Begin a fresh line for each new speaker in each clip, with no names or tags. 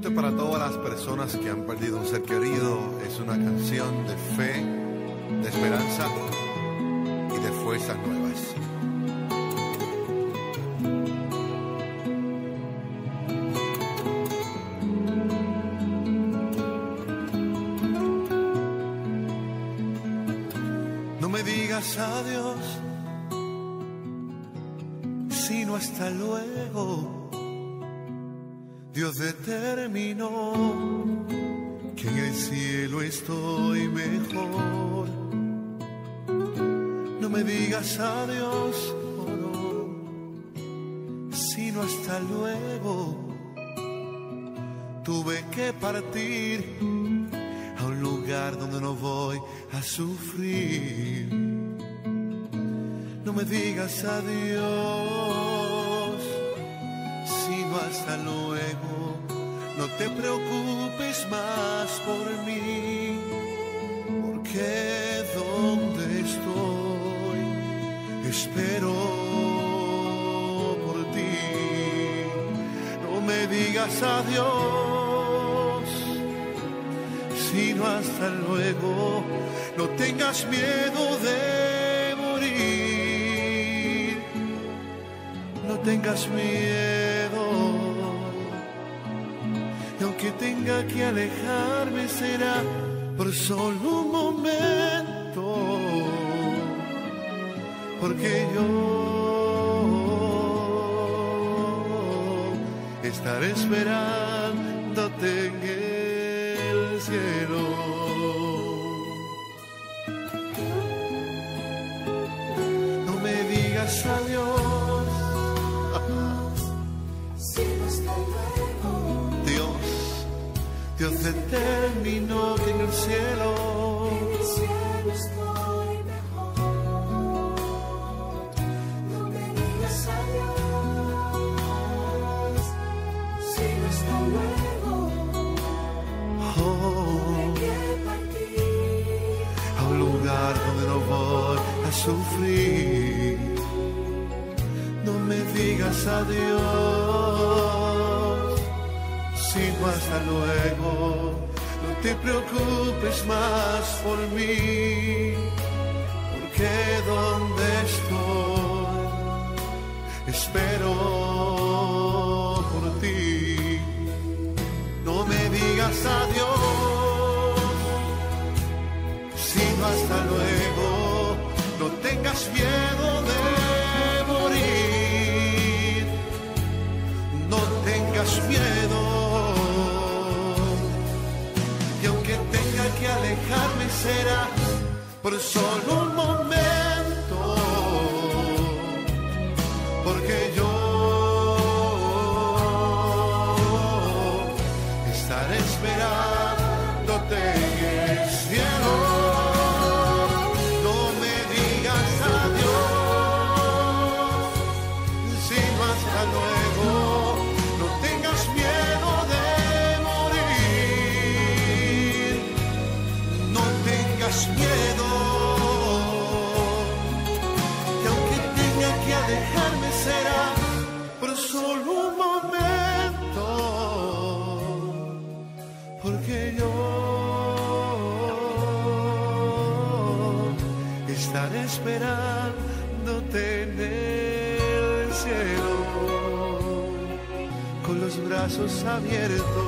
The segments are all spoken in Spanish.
Esto es para todas las personas que han perdido un ser querido. Es una canción de fe, de esperanza y de fuerzas nuevas. No me digas adiós, sino hasta luego. Dios determinó que en el cielo estoy mejor. No me digas adiós, oh no, sino hasta luego. Tuve que partir a un lugar donde no voy a sufrir. No me digas adiós, sino hasta luego. No te preocupes más por mí, porque donde estoy espero por ti. No me digas adiós, sino hasta luego. No tengas miedo de morir, no tengas miedo. Y aunque tenga que alejarme será por solo un momento, porque yo estaré esperándote en el cielo. No me digas adiós, Dios determinó que en el cielo
estoy mejor. No me digas adiós, sino hasta luego. Hay que partir
a un lugar donde no voy a sufrir. No me digas adiós, sino hasta luego. No te preocupes más por mí, porque donde estoy espero por ti. No me digas adiós, sino hasta luego. No tengas miedo de morir, no tengas miedo. Que alejarme será por solo un momento, porque yo estaré esperándote en el cielo. No me digas adiós, sino hasta luego. No tengas miedo de miedo, que aunque tenga que alejarme será por solo un momento, porque yo estaré esperándote en el cielo con los brazos abiertos.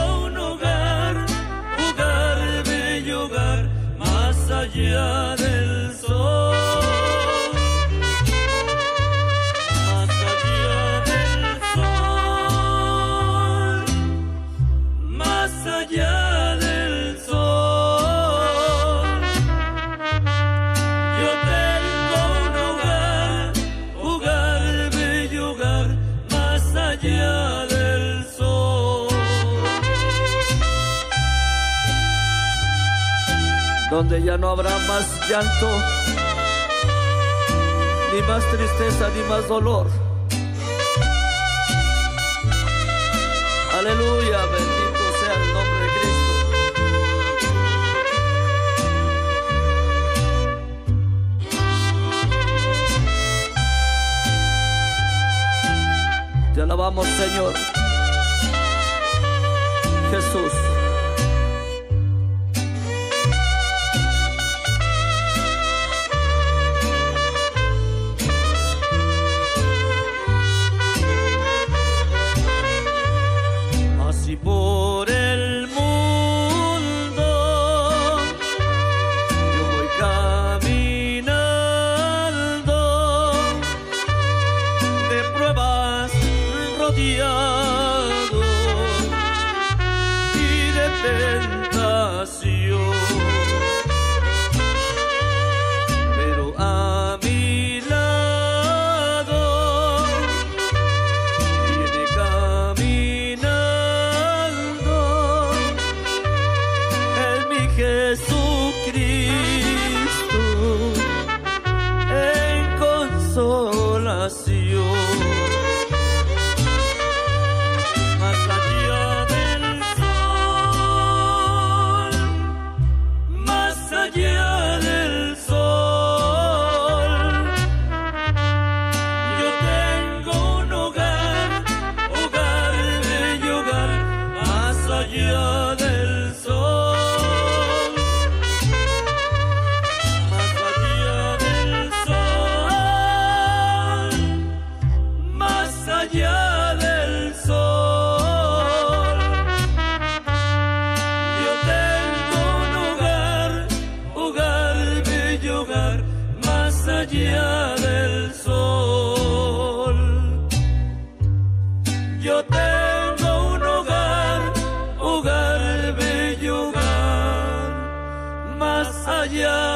allá del donde ya no habrá más llanto, ni más tristeza, ni más dolor. Aleluya, bendito sea el nombre de Cristo. Te alabamos, Señor Jesús. Así por el mundo yo voy caminando, de pruebas rodeado y de tentación, pero a mi lado viene caminando el mi Jesucristo en consolación. Más allá del sol, más allá del sol, yo tengo un hogar, hogar, bello hogar, más allá del sol, más allá del sol, más allá del sol. Yo tengo un hogar, hogar, bello hogar, más allá del sol. Yo tengo un hogar, hogar, bello hogar, más allá